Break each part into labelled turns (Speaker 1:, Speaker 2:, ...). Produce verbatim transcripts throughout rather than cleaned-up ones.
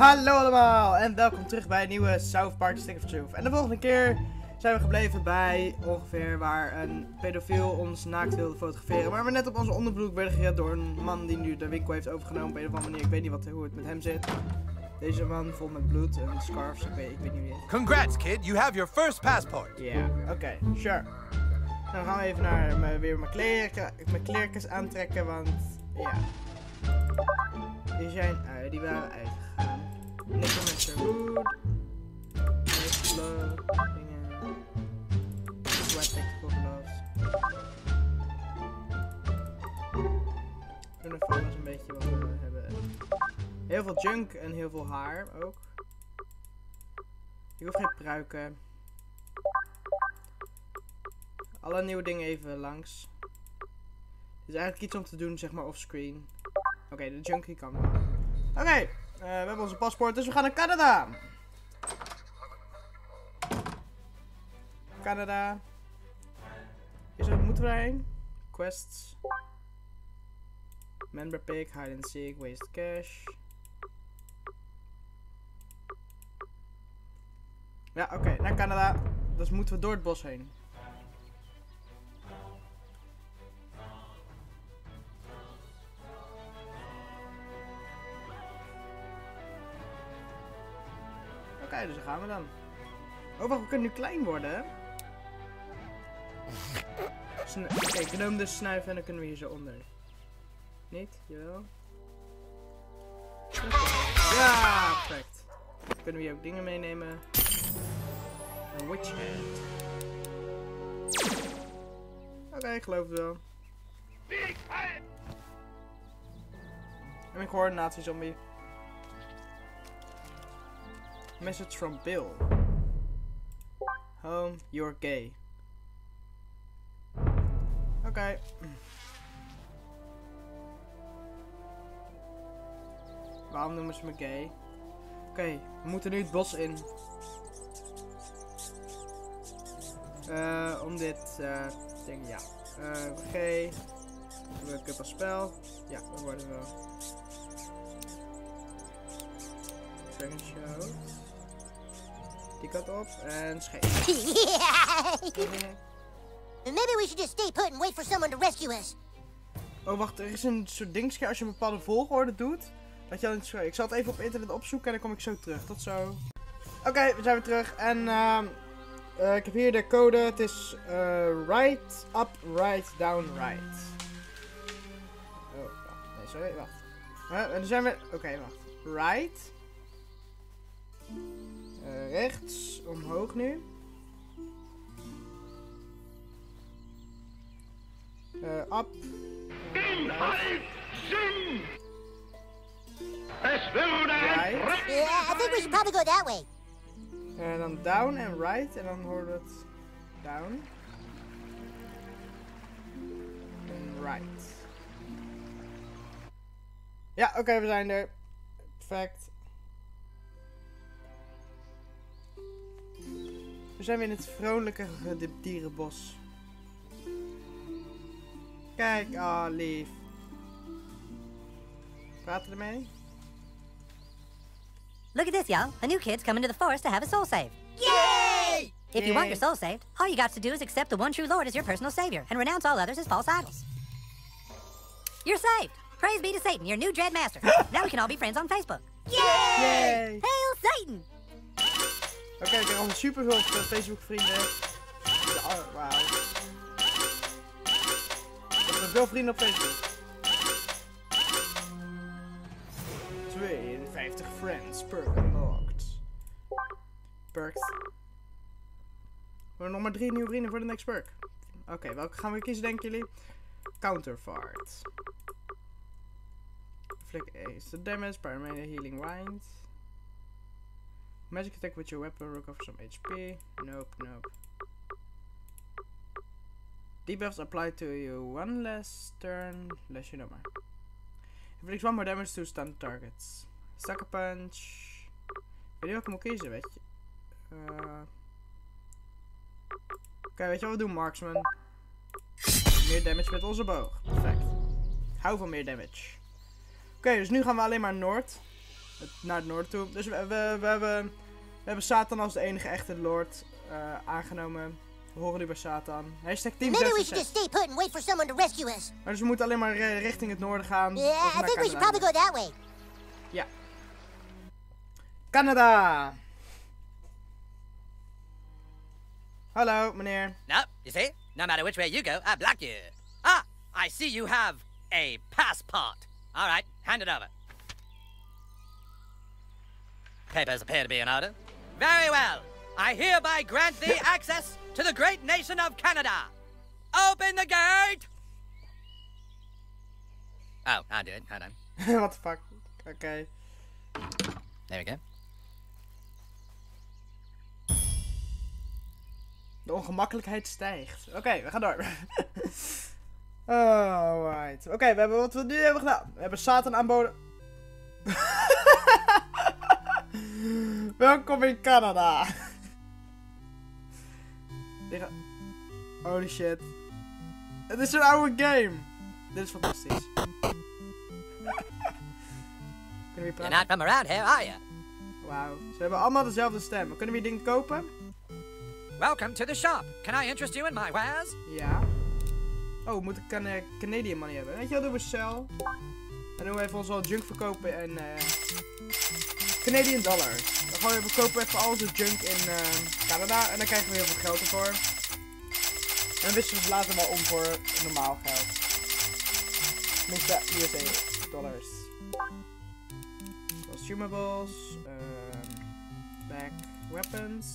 Speaker 1: Hallo allemaal en welkom terug bij een nieuwe South Park Stick of Truth. En de volgende keer zijn we gebleven bij ongeveer waar een pedofiel ons naakt wilde fotograferen. Maar we net op onze onderbroek werden gered door een man die nu de winkel heeft overgenomen op een of andere manier. Ik weet niet wat, hoe het met hem zit. Deze man vol met bloed en scarves, ik weet, ik weet niet wie het is.
Speaker 2: Congrats kid, you have your first passport.
Speaker 1: Ja, yeah, oké, okay, sure. Dan gaan we even naar mijn, weer mijn kleren, mijn kleertjes aantrekken, want ja. Die zijn uit, die waren uitgegaan. Necromancer Hood. Glove, dingen. Sweat Tactical Gloves. Doen even alles een beetje wat we hebben. Heel veel junk en heel veel haar ook. Ik hoef geen pruiken. Alle nieuwe dingen even langs. Dit is eigenlijk iets om te doen, zeg maar, offscreen. Oké, okay, de junkie kan wel. Oké, okay, uh, we hebben onze paspoort, dus we gaan naar Canada. Canada. Is er, moeten we daarheen? Quests. Member pick, hide and seek, waste cash. Ja, oké, okay, naar Canada. Dus moeten we door het bos heen. Oké, okay, dus daar gaan we dan. Oh, wacht, we kunnen nu klein worden. Oké, okay, ik noem dus snuiven en dan kunnen we hier zo onder. Niet? Jawel. Ja, perfect. Dan kunnen we hier ook dingen meenemen. Een witch hand. Oké, okay, ik geloof het wel. En ik hoor een nazi-zombie. Message from Bill. Home, you're gay. Oké. Okay. Waarom noemen ze me gay? Oké, okay, we moeten nu het bos in. Uh, om dit uh, ding, ja. Uh, gay. We kunnen als spel. Ja, dat worden we. Dragon Show. Die kant op en scheef.
Speaker 3: Maybe we should just stay put and wait for someone to rescue us.
Speaker 1: Oh wacht, er is een soort dingetje als je een bepaalde volgorde doet. Dat je dan iets schrijft. Ik zal het even op internet opzoeken en dan kom ik zo terug. Tot zo. Oké, okay, we zijn weer terug. En uh, uh, ik heb hier de code. Het is uh, right up, right down, right. Oh, nee, sorry, wacht. Uh, en dan zijn we. Oké, okay, wacht. Right. Uh, rechts, omhoog nu. Uh, up.
Speaker 4: Right.
Speaker 1: Right.
Speaker 3: Yeah, I think we should probably go that way.
Speaker 1: En dan down en right. En dan hoort het down. En right. Ja, oké, okay, we zijn er. Perfect. We zijn weer in het vrolijke dierenbos. Kijk, ah, oh, lief. Praten ermee?
Speaker 5: Look at this, y'all. A new kid's coming to the forest to have his soul saved.
Speaker 3: Yay!
Speaker 5: If you want your soul saved, all you got to do is accept the one true Lord as your personal savior and renounce all others as false idols. You're saved! Praise be to Satan, your new dread master. Now we can all be friends on Facebook.
Speaker 3: Yay!
Speaker 1: Yay!
Speaker 5: Hail Satan!
Speaker 1: Oké, okay, ik heb al super veel Facebook vrienden. Ja, wauw. Ik heb veel vrienden op Facebook. tweeënvijftig friends per unlocked. Perks. We hebben nog maar drie nieuwe vrienden voor de next perk. Oké, okay, welke gaan we kiezen, denken jullie? Counterfart. Flick Ace. The damage, Pyramid, Healing Wind. Magic attack with your weapon, recover some H P. Nope, nope. Debuffs apply to you one less turn, less you number. Inflicts one more damage to stun targets. Sucker Punch. Ik weet niet wat ik moet kiezen, weet je. Uh... Oké, okay, weet je wat we doen, Marksman? Meer damage met onze boog. Perfect. Hou van meer damage. Oké, okay, dus nu gaan we alleen maar noord. het, naar het noorden toe. Dus we, we, we, hebben, we hebben Satan als de enige echte lord uh, aangenomen. We horen nu bij Satan. Hashtag team
Speaker 3: Maybe we should
Speaker 1: zes zes zes.
Speaker 3: just stay put and wait for someone to rescue us.
Speaker 1: Maar dus we moeten alleen maar uh, richting het noorden gaan.
Speaker 3: Yeah,
Speaker 1: of
Speaker 3: I
Speaker 1: naar
Speaker 3: think we should
Speaker 1: Canada.
Speaker 3: probably go that way.
Speaker 1: Ja. Canada! Hallo, meneer.
Speaker 6: No, you see? No matter which way you go, I block you. Ah, I see you have a passport. All right, hand it over. Papers appear to be in order. Very well. I hereby grant thee access to the great nation of Canada. Open the gate! Oh, I'll do it. Hold on.
Speaker 1: What the fuck? Oké. Okay.
Speaker 6: There we go.
Speaker 1: De ongemakkelijkheid stijgt. Oké, okay, we gaan door. Alright. Oké, okay, we hebben wat we nu hebben gedaan. We hebben Satan aanboden. Welkom in Canada. Holy shit. Het is een oude game. Dit is fantastisch. Kunnen we hier
Speaker 6: You're
Speaker 1: praten?
Speaker 6: not from around here, are you?
Speaker 1: Wauw. Ze hebben allemaal dezelfde stem. Kunnen we hier dingen kopen?
Speaker 6: Welcome to the shop. Can I interest you in my wares?
Speaker 1: Ja. Oh, we moeten can uh, Canadian money hebben. Weet je wat, doen we sell. En doen we even ons al junk verkopen in uh, Canadian dollar. Dan gewoon we kopen even al onze junk in uh, Canada en dan krijgen we heel veel geld ervoor. En dan wisselen we het later wel om voor normaal geld. Tenminste, U S A dollars. Consumables. Um, back weapons.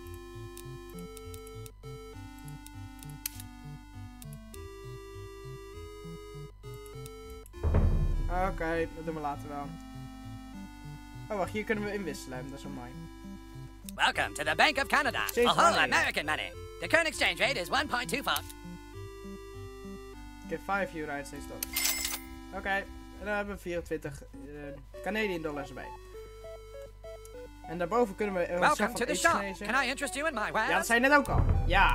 Speaker 1: Oké, okay, dat doen we later wel. Oh wacht, hier kunnen we inwisselen, dat is wel mooi.
Speaker 6: Welcome to the Bank of Canada.
Speaker 1: Exchange
Speaker 6: For whole
Speaker 1: money.
Speaker 6: American money. The current exchange rate is one point two four.
Speaker 1: Oké, vijf United States dollars. Oké, okay, en dan hebben we vierentwintig uh, Canadian dollars erbij. En daarboven kunnen we... Uh,
Speaker 6: Welcome to the shop.
Speaker 1: lezen.
Speaker 6: Can I interest you in my wares?
Speaker 1: Ja, dat zei je net ook al. Ja.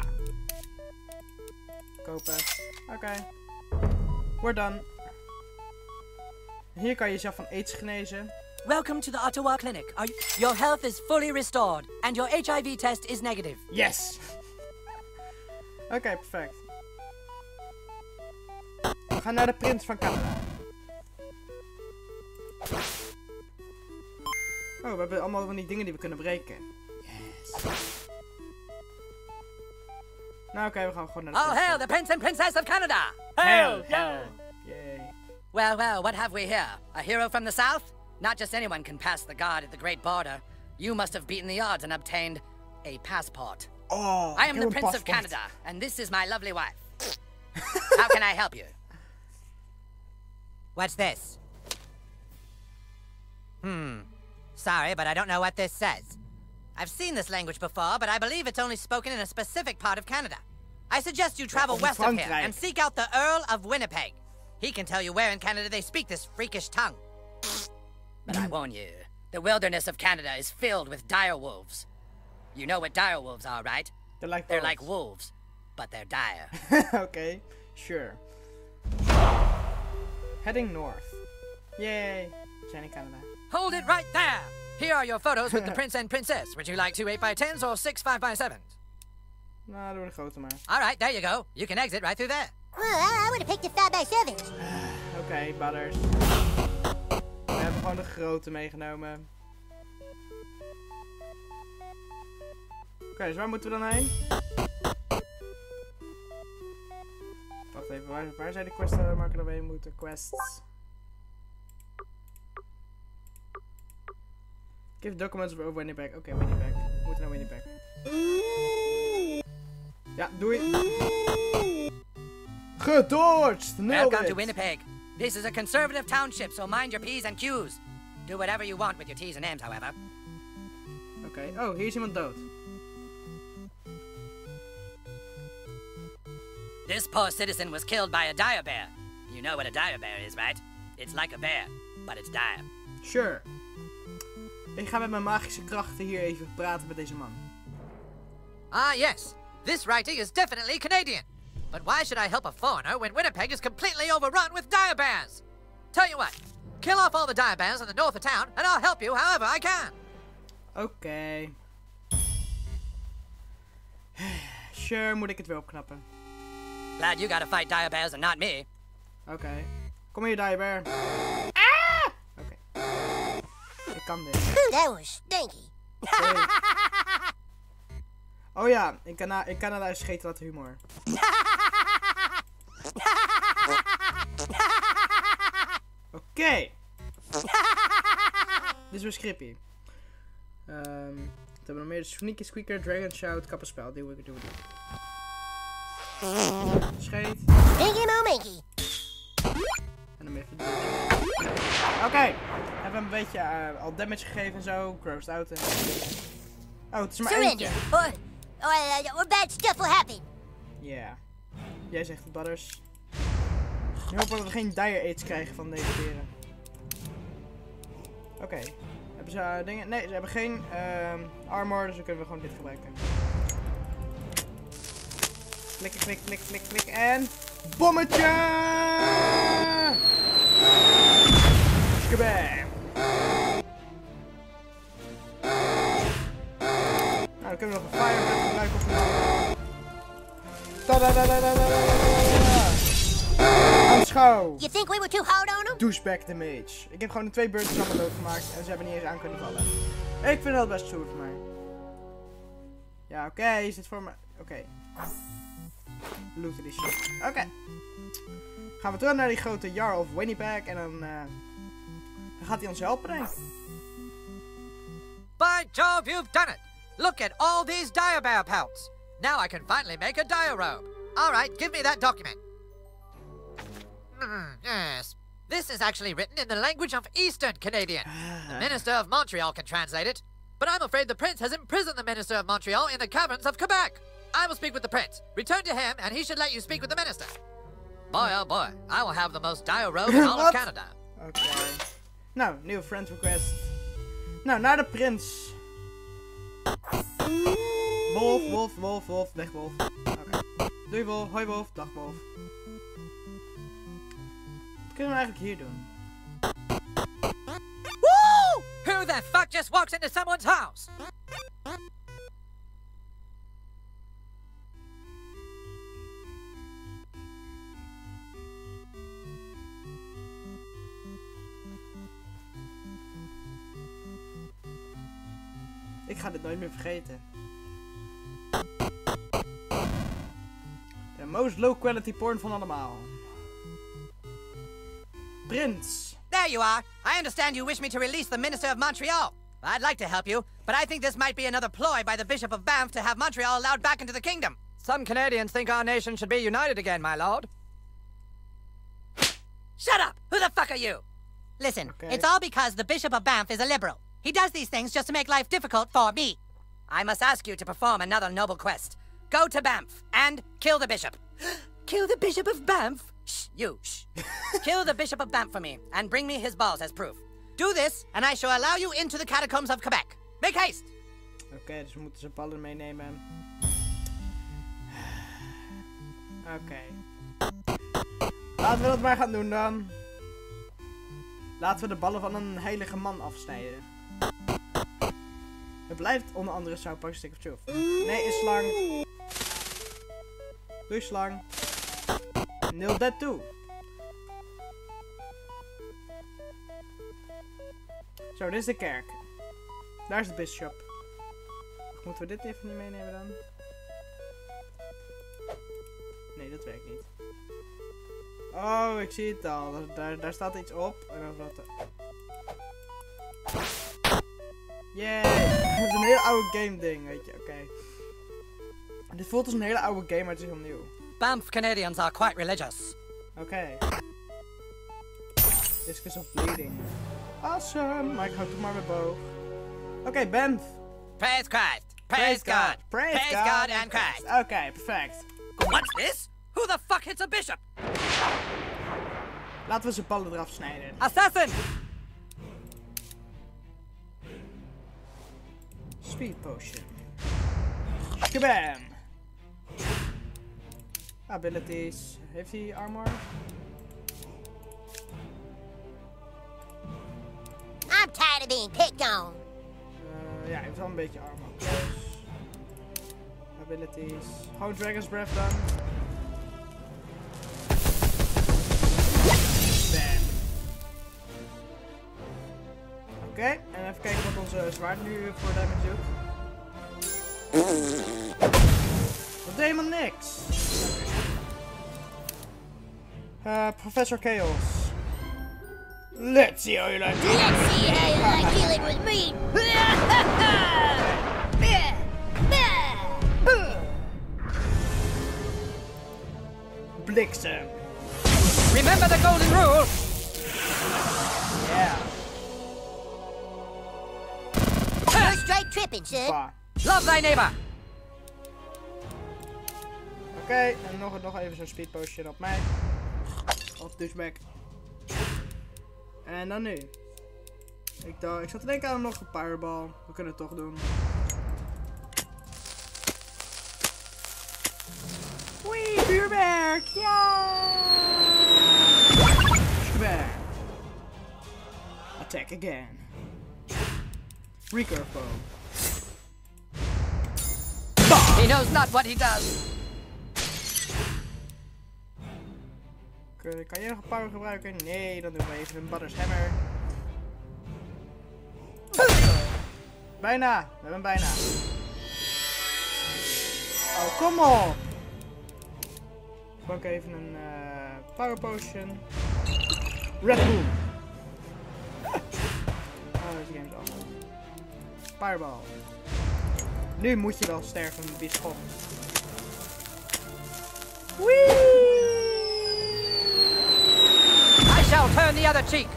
Speaker 1: Kopen. Oké. Okay. We're done. Hier kan je jezelf van aids genezen.
Speaker 7: Welcome to the Ottawa Clinic. Are you, your health is fully restored and your H I V test is negative.
Speaker 1: Yes! Oké, okay, perfect. We gaan naar de prins van Canada. Oh, we hebben allemaal van die dingen die we kunnen breken. Yes. Nou oké, okay, we gaan gewoon naar de
Speaker 6: All
Speaker 1: prins.
Speaker 6: hail the Prince and Princess of Canada!
Speaker 1: Hail! Hail! Yay.
Speaker 6: Well, well, what have we here? A hero from the south? Not just anyone can pass the guard at the Great Border. You must have beaten the odds and obtained a passport.
Speaker 1: Oh,
Speaker 6: I am the
Speaker 1: een
Speaker 6: Prince of
Speaker 1: paspoort.
Speaker 6: Canada, and this is my lovely wife. How can I help you?
Speaker 7: What's this? Hmm. Sorry, but I don't know what this says.
Speaker 6: I've seen this language before, but I believe it's only spoken in a specific part of Canada. I suggest you travel
Speaker 1: of
Speaker 6: west of here
Speaker 1: Frankrijk.
Speaker 6: and seek out the Earl of Winnipeg. He can tell you where in Canada they speak this freakish tongue. But I warn you, the wilderness of Canada is filled with dire wolves. You know what dire wolves are, right?
Speaker 1: They're like
Speaker 6: They're
Speaker 1: wolves.
Speaker 6: like wolves, but they're dire.
Speaker 1: Okay, sure. Heading north. Yay. We zijn in Canada.
Speaker 6: Hold it right there! Here are your photos with the prince and princess. Would you like two eight by tens or six five by sevens?
Speaker 1: Nou, doe de grote maar.
Speaker 6: All right, there you go. You can exit right through there.
Speaker 3: Well, I, I would have picked the five by sevens.
Speaker 1: Oké, okay, butters. We hebben gewoon de grote meegenomen. Oké, okay, dus waar moeten we dan heen? Wacht even, waar, waar zijn de quests waar we heen moeten? Quests. Give documents over Winnipeg. Oké, okay, Winnipeg. We moeten naar Winnipeg. Ja, doei. Gedodged! Nailed
Speaker 6: Welcome
Speaker 1: it.
Speaker 6: to Winnipeg. This is a conservative township, so mind your P's and Q's. Do whatever you want with your T's and M's, however.
Speaker 1: Oké, okay. Oh, hier is iemand dood.
Speaker 6: This poor citizen was killed by a dire bear. You know what a dire bear is, right? It's like a bear, but it's dire.
Speaker 1: Sure. Ik ga met mijn magische krachten hier even praten met deze man.
Speaker 7: Ah, yes. This writing is definitely Canadian. But why should I help a foreigner when Winnipeg is completely overrun with dire bears? Tell you what,
Speaker 6: kill off all the dire bears in the north of town, and I'll help you however I can.
Speaker 1: Oké. Okay. Sure, moet ik het weer opknappen.
Speaker 6: Glad you gotta fight dire bears and not me.
Speaker 1: Oké. Okay. Kom hier, dire bear. Ah! Oké. Okay. Ik kan dit.
Speaker 3: That was stinky.
Speaker 1: Hey. Oh ja, in, Cana in Canada is scheten wat humor. Oké. Okay. Dit is weer Scrippy. Um, wat hebben we nog meer? Sneaky Squeaker, Dragon Shout, kappenspel. Die wil ik doen. Scheet.
Speaker 3: Minky mo minky.
Speaker 1: En dan even. Oké. Okay. Hebben we een beetje uh, al damage gegeven en zo. Grossed out en. Oh, het is maar
Speaker 3: Surrender.
Speaker 1: eentje.
Speaker 3: Or, or, uh, or bad stuff will happen.
Speaker 1: Ja. Yeah. Jij zegt het, Butters. Ik hoop dat we geen dire aids krijgen van deze beren. Oké. Okay. Hebben ze uh, dingen? Nee, ze hebben geen uh, armor, dus dan kunnen we gewoon dit gebruiken. Klikken, klik, klik, klik, klik en... Bommetje! Skabam! Nou, dan kunnen we nog een firebird gebruiken op de... Aanschouw!
Speaker 3: You think we were too hard on them?
Speaker 1: Douchebag damage. Ik heb gewoon de twee beurten allemaal doodgemaakt en ze hebben niet eens aan kunnen vallen. Ik vind dat best stoer voor mij. Ja, oké, okay, is dit voor mij? Oké. Okay. Looten die shit. Oké. Okay. Gaan we terug naar die grote Jarl of Winnipeg en dan, uh, dan gaat hij ons helpen, denk ik.
Speaker 6: By Jove, you've done it! Look at all these dire bear pelts. Now I can finally make a dire robe. All right, give me that document. Mm, yes. This is actually written in the language of Eastern Canadian. The Minister of Montreal can translate it. But I'm afraid the Prince has imprisoned the Minister of Montreal in the caverns of Quebec. I will speak with the Prince. Return to him, and he should let you speak with the Minister. Boy, oh boy, I will have the most dire robe in all of Canada.
Speaker 1: Oké. Okay. Nou, nieuwe friend request. Nou, naar de Prins. Wolf, wolf, wolf, wolf, weg wolf. Oké. Okay. Doei wolf, hoi wolf, dag wolf. Wat kunnen we eigenlijk hier doen?
Speaker 6: Woo! Who the fuck just walks into someone's house?
Speaker 1: Ik ga dit nooit meer vergeten. De most low quality porn van allemaal. Prins.
Speaker 6: There you are. I understand you wish me to release the Minister of Montreal. I'd like to help you, but I think this might be another ploy by the Bishop of Banff to have Montreal allowed back into the kingdom.
Speaker 7: Some Canadians think our nation should be united again, my lord.
Speaker 6: Shut up! Who the fuck are you?
Speaker 5: Listen,
Speaker 1: Okay.
Speaker 5: it's all because the Bishop of Banff is a liberal. He does these things just to make life difficult for me.
Speaker 6: I must ask you to perform another noble quest. Go to Banff and kill the bishop.
Speaker 5: Kill the Bishop of Banff?
Speaker 6: Shh, you, shh. Kill the Bishop of Banff for me and bring me his balls as proof. Do this and I shall allow you into the catacombs of Quebec. Make haste!
Speaker 1: Oké, okay, dus we moeten zijn ballen meenemen. Oké. Okay. Laten we dat maar gaan doen dan. Laten we de ballen van een heilige man afsnijden. Het blijft onder andere South Park Stick of Truth. Nee, is slang. Doei slang. Nil that too. Zo, dit is de kerk. Daar is de bishop. Moeten we dit even niet meenemen dan? Nee, dat werkt niet. Oh, ik zie het al. Daar, daar staat iets op. En dan wat. Yay! Het is een heel oude game ding, weet je. Oké. Okay. Dit voelt als een hele oude game, maar het is heel nieuw.
Speaker 6: Banff Canadians are quite religious.
Speaker 1: Oké. Okay. Discus of Bleeding. Awesome! Maar ik hou toch maar mijn boog. Oké, okay, Banff.
Speaker 6: Praise Christ! Praise, Praise God!
Speaker 1: God. Praise,
Speaker 6: Praise
Speaker 1: God,
Speaker 6: God and Christ!
Speaker 1: Oké, okay, perfect.
Speaker 6: What's this? Who the fuck hits a bishop?
Speaker 1: Laten we zijn ballen eraf snijden.
Speaker 6: Assassin!
Speaker 1: Speed potion. Kabam! Abilities. Heeft hij armor?
Speaker 3: I'm tired of being picked on.
Speaker 1: Uh, ja, hij heeft wel een beetje armor. Abilities. Gewoon Dragon's Breath dan. Bam. Oké, okay, en even kijken wat onze zwaard nu voor damage doet. Dat deed helemaal niks. Uh, Professor Chaos. Let's see how you like it.
Speaker 3: Let's see how you like dealing with me.
Speaker 1: Bliksem.
Speaker 6: Remember the golden rule?
Speaker 1: Yeah.
Speaker 3: You're straight tripping, son.
Speaker 1: Bah.
Speaker 6: Love thy neighbor.
Speaker 1: Oké, okay, en nog, nog even zo'n speed potion op mij. Of douchebag. En dan nu. Ik, dacht, ik zat te denken aan nog een fireball. We kunnen het toch doen. Wee, vuurwerk! Ja! Vuurwerk. Attack again. Recurve bow.
Speaker 6: He knows not what he does.
Speaker 1: Kan jij nog een power gebruiken? Nee, dan doen we even een Butters Hammer. Bijna, we hebben hem bijna. Oh, kom op! Ik pak even een uh, Power Potion. Red Bull. Oh, deze game is allemaal. Fireball. Nu moet je wel sterven met die schot. Wee!
Speaker 6: I shall turn the other cheek.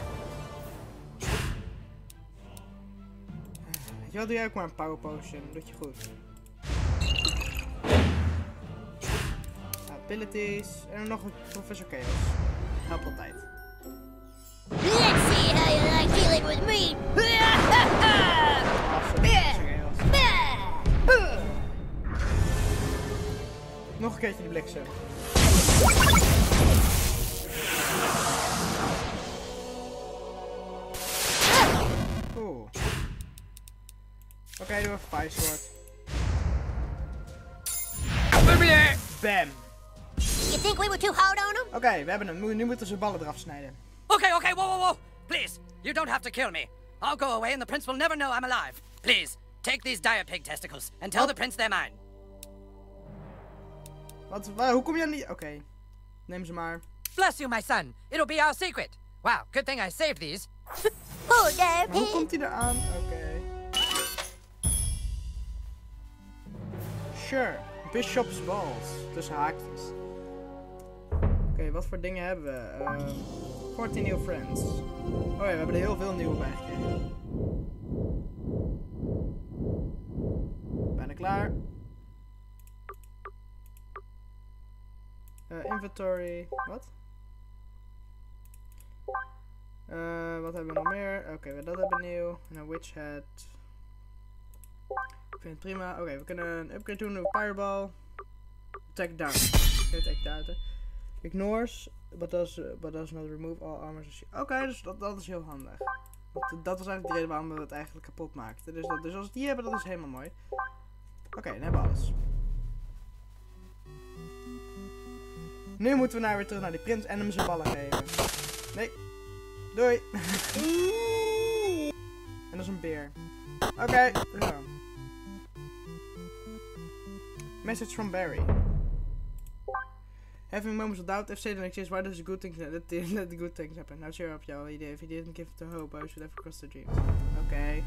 Speaker 1: Weet je wat, doe jij ook maar een Power Potion. Doet je goed. Abilities. En nog een Professor Chaos. Helpt altijd.
Speaker 3: Let's see how you like dealing with me.
Speaker 1: Awesome. Professor Chaos. Nog een keertje die bliksem. Oeh. Oké, okay, doe even Fire Sword. Bam.
Speaker 3: You think we were too hard on him?
Speaker 1: Oké, okay, we hebben hem. Nu moeten ze ballen eraf snijden.
Speaker 6: Okay, okay, whoa, whoa, whoa. Please, you don't have to kill me. I'll go away and the prince will never know I'm alive. Please, take these dire pig testicles and tell
Speaker 1: Wat?
Speaker 6: the prince they're mine.
Speaker 1: Wat, waar, hoe kom je aan die... Oké, okay. Neem ze maar.
Speaker 6: Bless you, my son. It'll be our secret. Wow, good thing I saved these.
Speaker 3: Poor damn
Speaker 1: Maar hoe
Speaker 3: pig.
Speaker 1: komt hij eraan? Oké. Okay. Sure. Bishop's Balls. Tussen haakjes. Oké, okay, wat voor dingen hebben we? Uh, veertien nieuwe friends. Oh ja, we hebben er heel veel nieuwe bij gekregen. Bijna klaar. Uh, inventory. Wat? Uh, wat hebben we nog meer? Oké, okay, we dat hebben nieuw. En een witch hat. Ik vind het prima. Oké, okay, we kunnen een upgrade doen. Een fireball. Attack down. Attack down. Ignores. But does, uh, but does not remove all armor. Oké, okay, dus dat, dat is heel handig. Want dat was eigenlijk de reden waarom we het eigenlijk kapot maakten. Dus, dat, dus als we die hebben, dat is helemaal mooi. Oké, okay, dan hebben we alles. Nu moeten we nou weer terug naar die prins en hem zijn ballen geven. Nee. Doei. En dat is een beer. Oké, okay, zo. Message from Barry. Having moments of doubt, if Satan exists, why does the good things let the, let the good things happen? Now cheer up, y'all. If he didn't give the hope, I should have crossed the dreams. Oké. Okay.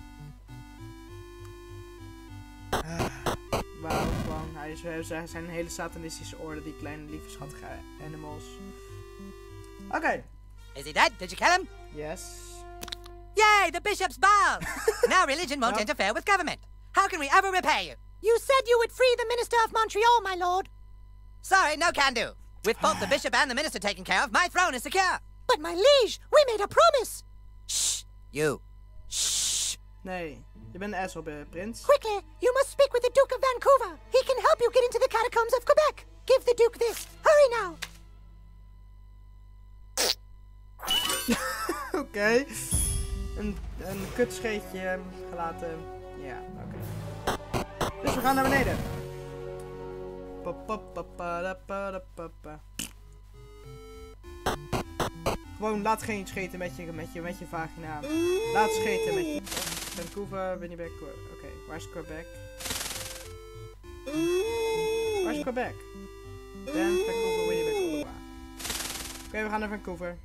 Speaker 1: Ah, wauw, gewoon. Hij is, hij zijn een hele satanistische orde, die kleine lieve schattige animals. Oké. Okay.
Speaker 6: Is he dead? Did you kill him?
Speaker 1: Yes.
Speaker 6: Yay, the bishop's ball! Now religion won't
Speaker 1: No.
Speaker 6: interfere with government. How can we ever repay you?
Speaker 3: You said you would free the Minister of Montreal, my lord.
Speaker 6: Sorry, no can do. With both the bishop and the minister taken care of, my throne is secure.
Speaker 3: But my liege, we made a promise.
Speaker 6: Shh, you. Shh.
Speaker 1: Nee, je bent een asshole, prins.
Speaker 3: Quickly, you must speak with the Duke of Vancouver. He can help you get into the catacombs of Quebec. Give the Duke this. Hurry now.
Speaker 1: Oké. Okay. een, een kutscheetje gelaten. Ja, oké. Okay. Dus we gaan naar beneden. Gewoon laat geen scheten met je, met je, met je vagina. Laat scheten met je. Vancouver, Winnipeg. Oké, okay. Waar is Quebec? Waar is Quebec? Dan Vancouver, Winnipeg, Ottawa. Oké, okay, we gaan naar Vancouver.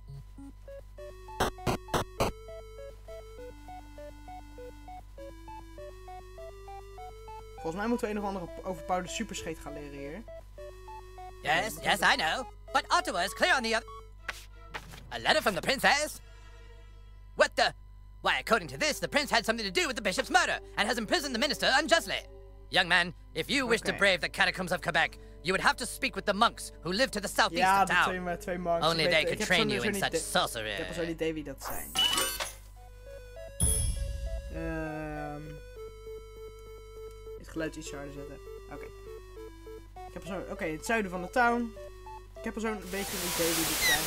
Speaker 1: Volgens mij moeten we een of andere overpowered superscheet gaan leren hier.
Speaker 6: Yes, yes, I know. But Ottawa is clear on the other... A letter from the princess? What the... Why, according to this, the prince had something to do with the bishop's murder and has imprisoned the minister unjustly. Young man, if you wish
Speaker 1: okay.
Speaker 6: to brave the catacombs of Quebec, you would have to speak with the monks who live to the southeast
Speaker 1: ja,
Speaker 6: of town.
Speaker 1: Ja, twee, twee monks.
Speaker 6: Only they could train you in such
Speaker 1: de...
Speaker 6: sorcery.
Speaker 1: Ik heb er zo'n idee wie dat zijn. Um, het geluid iets harder zetten. Oké. Okay. Ik heb er zo... Oké, okay, het zuiden van de town. Ik heb er zo'n beetje een idee wie dit zijn.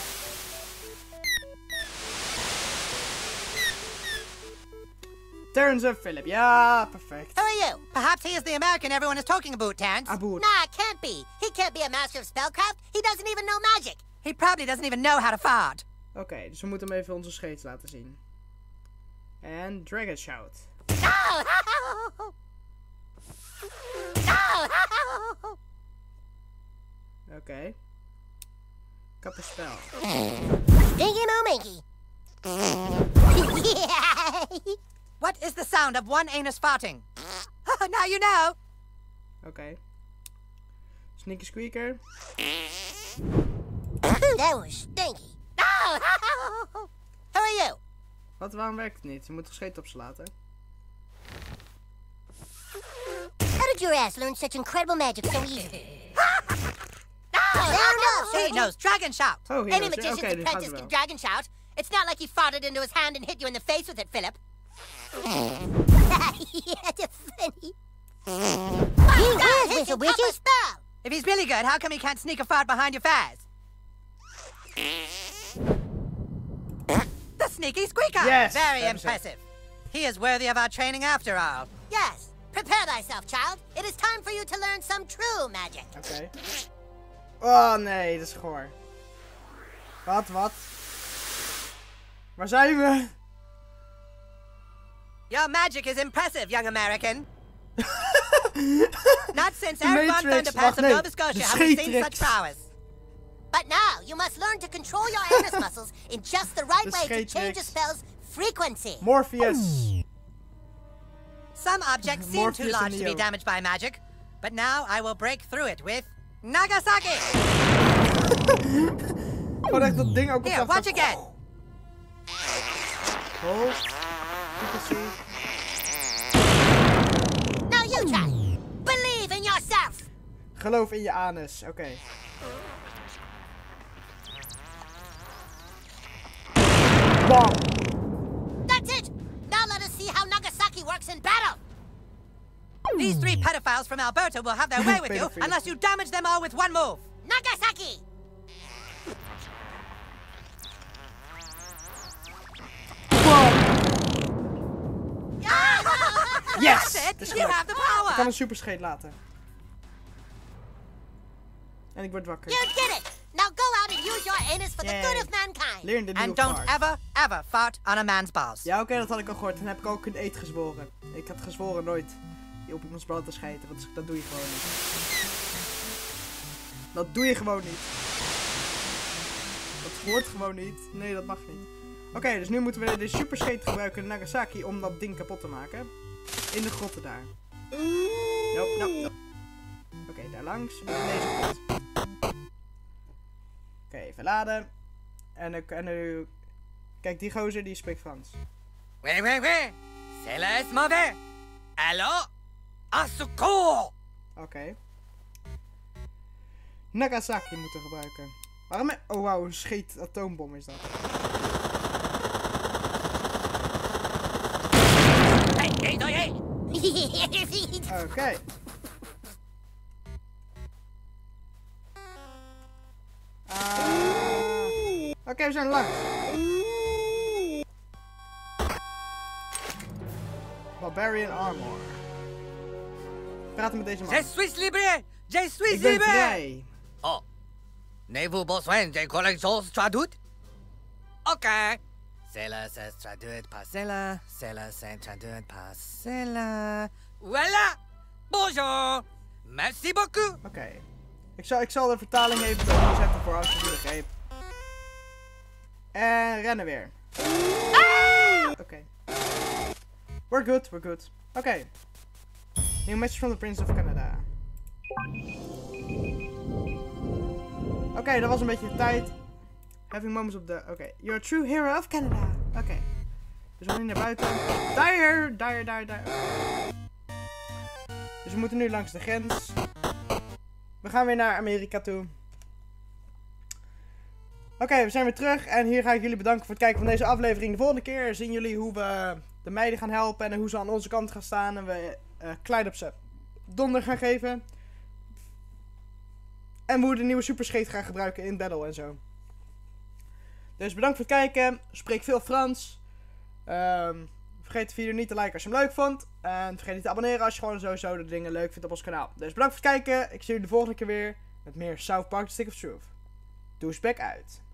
Speaker 1: Terrence of Philip. Ja, perfect.
Speaker 3: Who are you?
Speaker 6: Perhaps he is the American everyone is talking about, Terrence.
Speaker 1: About.
Speaker 3: Nah, it can't be. He can't be a master of spellcraft. He doesn't even know magic.
Speaker 6: He probably doesn't even know how to fart.
Speaker 1: Oké, okay, dus we moeten hem even onze scheets laten zien. En Dragon Shout.
Speaker 3: No! No!
Speaker 1: Oké. Okay. Kappenspel.
Speaker 3: Dingy Moo Minky.
Speaker 6: What is the sound of one anus farting? Now you know.
Speaker 1: Oké. Okay. Sneaky Squeaker.
Speaker 3: That was stinky. No! Who are you?
Speaker 1: Wat, waarom werkt het niet? Je moet er scheet op ze laten.
Speaker 3: How did your ass learn such incredible magic so easy? No! No, no!
Speaker 6: He knows Dragon Shout.
Speaker 1: Oh, he
Speaker 3: Any
Speaker 1: knows.
Speaker 3: magician's
Speaker 1: Okay,
Speaker 3: apprentice can dragon shout. It's not like he farted into his hand and hit you in the face with it, Philip. Yeah, that's funny. He is with a witches. Spell.
Speaker 6: If he's really good, how come he can't sneak a fart behind your face? The sneaky squeaker!
Speaker 1: Yes!
Speaker 6: Very impressive. He is worthy of our training after all.
Speaker 3: Yes. Prepare thyself, child. It is time for you to learn some true magic.
Speaker 1: Oké. Okay. Oh nee, dat is goor. Wat, wat? Waar zijn we?
Speaker 6: Your magic is impressive, young American. Not since
Speaker 1: The
Speaker 6: Eric Von
Speaker 1: Matrix.
Speaker 6: Thunderpass
Speaker 1: Wacht,
Speaker 6: of
Speaker 1: nee.
Speaker 6: Nova Scotia
Speaker 1: De
Speaker 6: have we seen
Speaker 1: scheetrix.
Speaker 6: such prowess.
Speaker 3: But now, you must learn to control your anus muscles in just the right
Speaker 1: De
Speaker 3: way to change a
Speaker 1: scheetrix.
Speaker 3: spell's frequency.
Speaker 1: Morpheus.
Speaker 6: Some objects seem
Speaker 1: Morpheus
Speaker 6: too large
Speaker 1: and
Speaker 6: to be
Speaker 1: Neo.
Speaker 6: damaged by magic, but now I will break through it with Nagasaki!
Speaker 1: Gewoon echt dat ding ook op
Speaker 6: Here,
Speaker 1: dat-
Speaker 6: watch again!
Speaker 1: Oh. You can see.
Speaker 3: Now you try. Believe in yourself.
Speaker 1: Geloof in je anus. Oké. Okay. Bam.
Speaker 3: That's it. Now let us see how Nagasaki works in battle.
Speaker 6: These three pedophiles from Alberta will have their way with you
Speaker 1: Pedophile.
Speaker 6: unless you damage them all with one move.
Speaker 3: Nagasaki.
Speaker 1: Yes!
Speaker 6: That's
Speaker 1: Het is
Speaker 6: it! You
Speaker 1: gelukt.
Speaker 6: have the
Speaker 1: Ik kan
Speaker 6: power!
Speaker 1: een superscheet laten. En ik word wakker.
Speaker 3: You did it. Now go out and use your anus for the
Speaker 1: Yay.
Speaker 3: good of mankind.
Speaker 1: Leer de nieuwe
Speaker 6: And don't
Speaker 1: fart.
Speaker 6: ever, ever fart on a man's balls.
Speaker 1: Ja, oké, okay, dat had ik al gehoord. Dan heb ik ook een eet gezworen. Ik had gezworen nooit op iemands ballen te schijten. Want dat doe je gewoon niet. Dat doe je gewoon niet. Dat hoort gewoon niet. Nee, dat mag niet. Oké, okay, dus nu moeten we de superscheet gebruiken in Nagasaki om dat ding kapot te maken. In de grotten daar. Nope, nope, nope. Oké, okay, daar langs. En deze grot. Oké, okay, even laden. En, ik- en nu... Kijk, die gozer die spreekt Frans.
Speaker 6: Oui, oui, oui. C'est là est mauvais. Alors, à secours!
Speaker 1: Oké. Okay. Nagasaki moeten gebruiken. Waarom? Oh wauw, een scheet atoombom is dat.
Speaker 6: Hey, hey, hey, hey!
Speaker 1: Oké. Okay. Uh, Oké, okay, we zijn langs. Barbarian Armor. Praten met deze man.
Speaker 6: Je suis libre! Je suis
Speaker 1: Ik ben
Speaker 6: libre!
Speaker 1: vrij.
Speaker 6: Oh. N'avez-vous besoin d'une collection traduite? Ok. Cela se traduit par cela. Cela se traduit par cela. Voilà! Bonjour! Merci beaucoup!
Speaker 1: Oké. Okay. Ik, zal, ik zal de vertaling even eronder zetten voor als je die begreep. En rennen weer. Ah! Oké. Okay. We're good, we're good. Oké. Okay. New message from the Prince of Canada. Oké, okay, dat was een beetje de tijd. Having moments op de... Oké. Okay. You're a true hero of Canada. Oké. Okay. Dus we gaan nu naar buiten. Dire! Dire, dire, dire. Dus we moeten nu langs de grens. We gaan weer naar Amerika toe. Oké, okay, we zijn weer terug. En hier ga ik jullie bedanken voor het kijken van deze aflevering. De volgende keer zien jullie hoe we de meiden gaan helpen. En hoe ze aan onze kant gaan staan. En we uh, klein op ze donder gaan geven. En hoe we de nieuwe superscheet gaan gebruiken in battle en zo. Dus bedankt voor het kijken. Spreek veel Frans. Um, vergeet de video niet te liken als je hem leuk vond. En vergeet niet te abonneren als je gewoon sowieso de dingen leuk vindt op ons kanaal. Dus bedankt voor het kijken. Ik zie jullie de volgende keer weer met meer South Park The Stick of Truth. Douchebag uit.